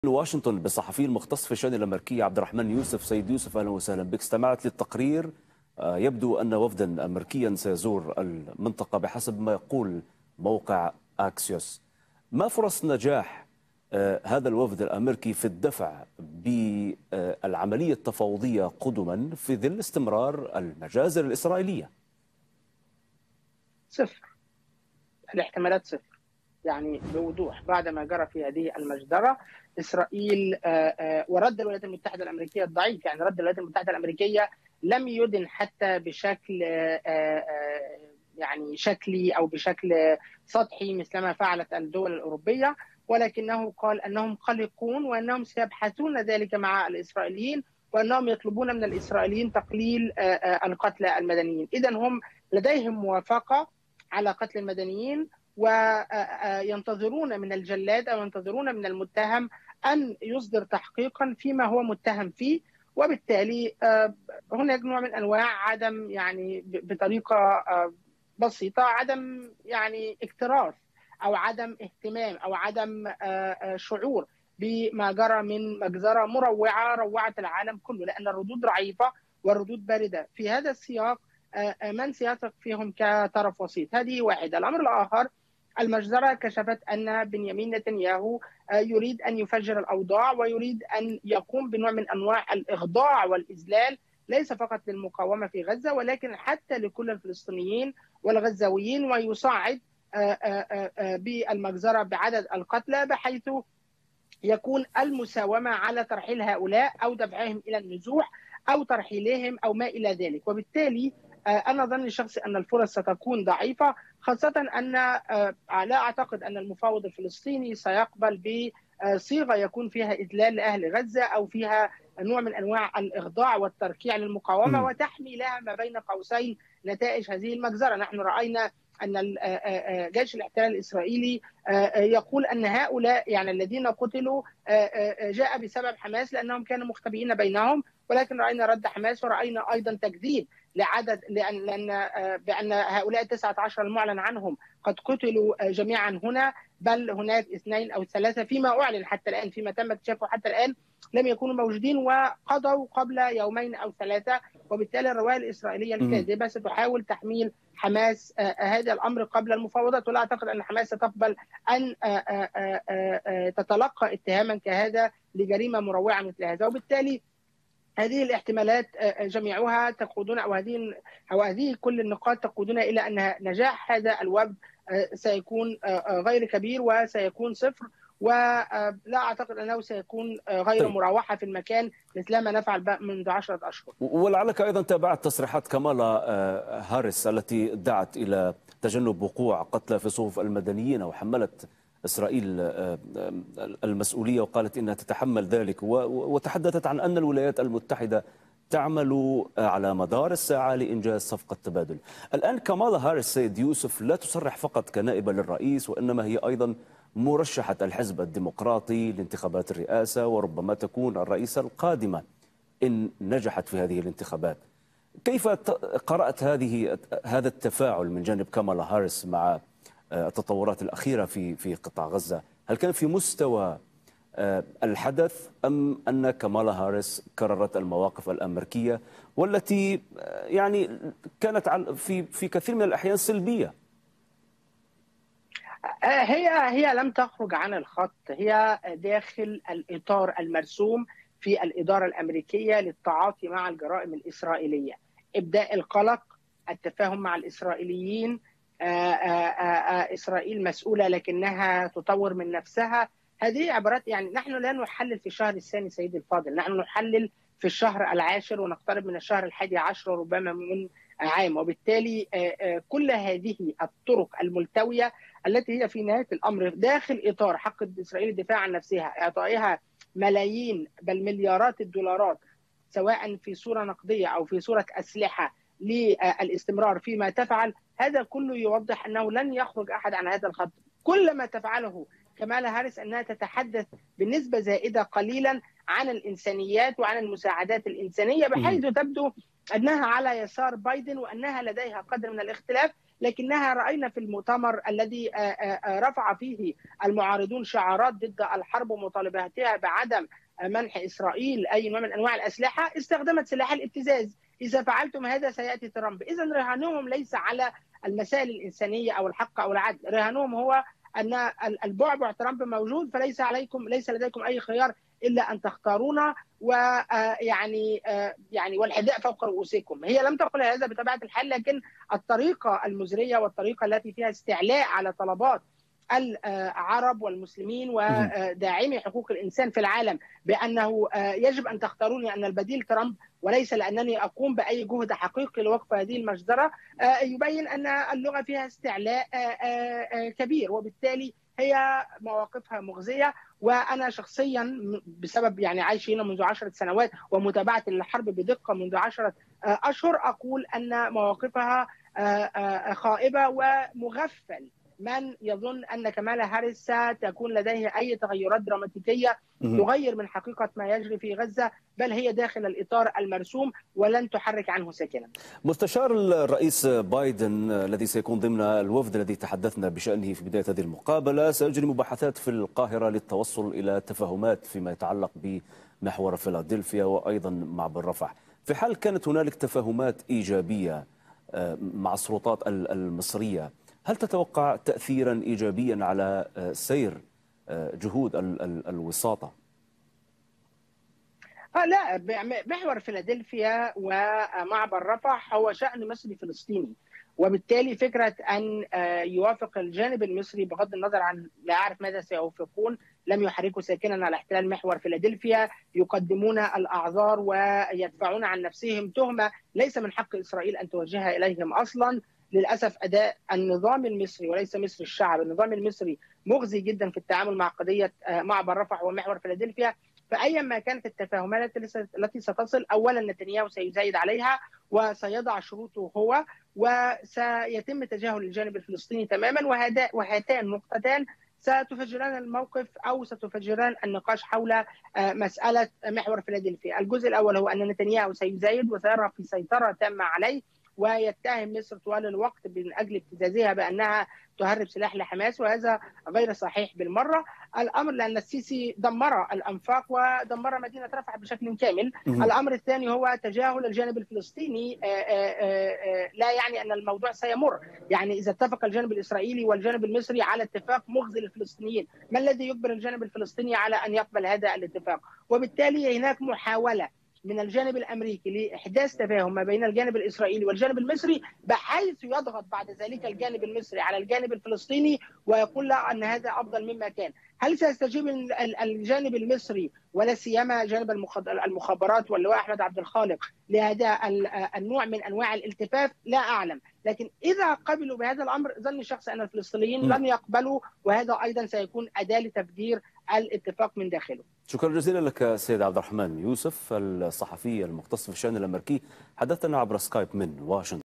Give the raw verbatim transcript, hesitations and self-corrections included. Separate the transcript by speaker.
Speaker 1: واشنطن بالصحفي المختص في الشؤون الأمريكية عبد الرحمن يوسف. سيد يوسف، أهلا وسهلا بك. استمعت للتقرير. يبدو أن وفدا أمريكيا سيزور المنطقة بحسب ما يقول موقع أكسيوس. ما فرص نجاح هذا الوفد الأمريكي في الدفع بالعملية التفاوضية قدما في ظل استمرار المجازر الإسرائيلية؟
Speaker 2: صفر. الاحتمالات صفر، يعني بوضوح. بعد ما جرى في هذه المجزرة إسرائيل ورد الولايات المتحدة الأمريكية الضعيف، يعني رد الولايات المتحدة الأمريكية لم يدن حتى بشكل يعني شكلي أو بشكل سطحي مثلما فعلت الدول الأوروبية، ولكنه قال أنهم قلقون وأنهم سيبحثون ذلك مع الإسرائيليين وأنهم يطلبون من الإسرائيليين تقليل القتلى المدنيين. إذن هم لديهم موافقة على قتل المدنيين وينتظرون من الجلاد أو ينتظرون من المتهم أن يصدر تحقيقا فيما هو متهم فيه، وبالتالي هناك نوع من أنواع عدم يعني بطريقة بسيطة عدم يعني اكتراث أو عدم اهتمام أو عدم شعور بما جرى من مجزرة مروعة روعت العالم كله، لأن الردود ضعيفة والردود باردة. في هذا السياق من سيثق فيهم كطرف وسيط؟ هذه واحدة. الأمر الآخر، المجزرة كشفت أن بنيامين نتنياهو يريد أن يفجر الأوضاع ويريد أن يقوم بنوع من أنواع الإخضاع والإذلال، ليس فقط للمقاومة في غزة ولكن حتى لكل الفلسطينيين والغزاويين، ويصعد بالمجزرة بعدد القتلى بحيث يكون المساومة على ترحيل هؤلاء أو دفعهم إلى النزوح أو ترحيلهم أو ما إلى ذلك. وبالتالي أنا ظني الشخصي أن الفرص ستكون ضعيفة، خاصة أن لا أعتقد أن المفاوض الفلسطيني سيقبل بصيغة يكون فيها إذلال لأهل غزة أو فيها نوع من أنواع الإخضاع والتركيع للمقاومة وتحمي لها ما بين قوسين نتائج هذه المجزرة. نحن رأينا أن جيش الاحتلال الإسرائيلي يقول أن هؤلاء يعني الذين قتلوا جاء بسبب حماس لأنهم كانوا مختبئين بينهم، ولكن رأينا رد حماس ورأينا أيضا تكذيب لعدد لأن, لأن بأن هؤلاء التسعة عشر المعلن عنهم قد قتلوا جميعا هنا، بل هناك اثنين أو ثلاثة فيما أعلن حتى الآن، فيما تم اكتشافه حتى الآن لم يكونوا موجودين وقضوا قبل يومين أو ثلاثة. وبالتالي الرواية الإسرائيلية الكاذبة ستحاول تحميل حماس هذا الأمر قبل المفاوضات، ولا أعتقد أن حماس ستقبل أن تتلقى اتهاما كهذا لجريمة مروعة مثل هذا. وبالتالي هذه الاحتمالات جميعها تقودنا أو هذه أو هذه كل النقاط تقودنا إلى أن نجاح هذا الوفد سيكون غير كبير وسيكون صفر، ولا أعتقد أنه سيكون غير طيب. مروحة في المكان مثل ما نفعل منذ عشرة أشهر.
Speaker 1: ولعلك أيضا تابعت تصريحات كامالا هاريس التي دعت إلى تجنب وقوع قتلى في صفوف المدنيين، أو حملت إسرائيل المسؤولية وقالت إنها تتحمل ذلك، وتحدثت عن أن الولايات المتحدة تعمل على مدار الساعة لإنجاز صفقة تبادل. الآن كامالا هاريس سيد يوسف لا تصرح فقط كنائبة للرئيس، وإنما هي أيضا مرشحة الحزب الديمقراطي لانتخابات الرئاسة، وربما تكون الرئيسة القادمة إن نجحت في هذه الانتخابات. كيف قرأت هذه هذا التفاعل من جانب كامالا هاريس مع التطورات الأخيرة في في قطاع غزة؟ هل كان في مستوى الحدث أم أن كامالا هاريس كررت المواقف الأمريكية والتي يعني كانت في في كثير من الأحيان سلبية؟
Speaker 2: هي هي لم تخرج عن الخط، هي داخل الإطار المرسوم في الإدارة الأمريكية للتعاطي مع الجرائم الإسرائيلية. إبداء القلق، التفاهم مع الإسرائيليين، آآ آآ إسرائيل مسؤولة لكنها تطور من نفسها. هذه عبارات، يعني نحن لا نحلل في الشهر الثاني سيدي الفاضل، نحن نحلل في الشهر العاشر ونقترب من الشهر الحادي عشر ربما من عام. وبالتالي كل هذه الطرق الملتوية التي هي في نهاية الأمر داخل إطار حق إسرائيل الدفاع عن نفسها، إعطائها ملايين بل مليارات الدولارات سواء في صورة نقدية أو في صورة أسلحة للاستمرار فيما تفعل، هذا كله يوضح أنه لن يخرج أحد عن هذا الخط. كل ما تفعله كامالا هاريس أنها تتحدث بنسبة زائدة قليلا عن الإنسانيات وعن المساعدات الإنسانية، بحيث تبدو أنها على يسار بايدن وأنها لديها قدر من الاختلاف، لكنها رأينا في المؤتمر الذي رفع فيه المعارضون شعارات ضد الحرب ومطالباتها بعدم منح إسرائيل أي نوع من أنواع الأسلحة، استخدمت سلاح الابتزاز. إذا فعلتم هذا سيأتي ترامب. إذا رهانهم ليس على المسائل الإنسانية أو الحق أو العدل، رهانهم هو أن البعبع ترامب موجود، فليس عليكم ليس لديكم أي خيار إلا أن تختارونا، ويعني يعني والحذاء فوق رؤوسكم. هي لم تقل هذا بطبيعة الحال، لكن الطريقة المزرية والطريقة التي فيها استعلاء على طلبات العرب والمسلمين وداعمي حقوق الإنسان في العالم بأنه يجب أن تختاروني أن البديل ترامب وليس لأنني أقوم بأي جهد حقيقي لوقف هذه المجزرة، يبين أن اللغة فيها استعلاء كبير، وبالتالي هي مواقفها مغزية. وأنا شخصيا بسبب يعني عايش هنا منذ عشرة سنوات ومتابعة الحرب بدقة منذ عشرة أشهر أقول أن مواقفها خائبة ومغفل من يظن أن كمالا هاريس ستكون لديه أي تغيرات دراماتيكية تغير من حقيقة ما يجري في غزة، بل هي داخل الإطار المرسوم ولن تحرك عنه ساكنا.
Speaker 1: مستشار الرئيس بايدن الذي سيكون ضمن الوفد الذي تحدثنا بشأنه في بداية هذه المقابلة سيجري مباحثات في القاهرة للتوصل إلى تفاهمات فيما يتعلق بمحور فيلادلفيا وأيضا معبر رفح. في حال كانت هنالك تفاهمات إيجابية مع السلطات المصرية، هل تتوقع تأثيرا إيجابيا على سير جهود الوساطة؟
Speaker 2: آه لا، محور فيلادلفيا ومعبر رفح هو شأن مصري فلسطيني، وبالتالي فكرة أن يوافق الجانب المصري بغض النظر عن لا أعرف ماذا سيوافقون لم يحركوا ساكنا على احتلال محور فيلادلفيا، يقدمون الأعذار ويدفعون عن نفسهم تهمة ليس من حق إسرائيل أن توجهها إليهم أصلا. للأسف أداء النظام المصري وليس مصر الشعب، النظام المصري مغزي جدا في التعامل مع قضية معبر رفح ومحور فيلادلفيا. فأيا ما كانت التفاهمات التي ستصل، أولا نتنياهو سيزايد عليها وسيضع شروطه هو، وسيتم تجاهل الجانب الفلسطيني تماما، وهاتان النقطتان ستفجران الموقف أو ستفجران النقاش حول مسألة محور فيلادلفيا. الجزء الأول هو أن نتنياهو سيزايد وسيرى في سيطرة تامة عليه، ويتهم مصر طوال الوقت من أجل ابتزازها بأنها تهرب سلاح لحماس، وهذا غير صحيح بالمرة. الأمر لأن السيسي دمر الأنفاق ودمر مدينة رفح بشكل كامل. الأمر الثاني هو تجاهل الجانب الفلسطيني، لا يعني أن الموضوع سيمر. يعني إذا اتفق الجانب الإسرائيلي والجانب المصري على اتفاق مغزي للفلسطينيين، ما الذي يجبر الجانب الفلسطيني على أن يقبل هذا الاتفاق؟ وبالتالي هناك محاولة من الجانب الامريكي لاحداث تفاهم ما بين الجانب الاسرائيلي والجانب المصري، بحيث يضغط بعد ذلك الجانب المصري على الجانب الفلسطيني ويقول له ان هذا افضل مما كان. هل سيستجيب الجانب المصري ولا سيما جانب المخابرات واللواء احمد عبد الخالق لهذا النوع من انواع الالتفاف؟ لا اعلم، لكن اذا قبلوا بهذا الامر ظني شخصي ان الفلسطينيين لن يقبلوا، وهذا ايضا سيكون اداه لتفجير الاتفاق من داخله.
Speaker 1: شكرا جزيلا لك سيد عبد الرحمن يوسف الصحفي المختص في الشأن الأمريكي، حدثنا عبر سكايب من واشنطن.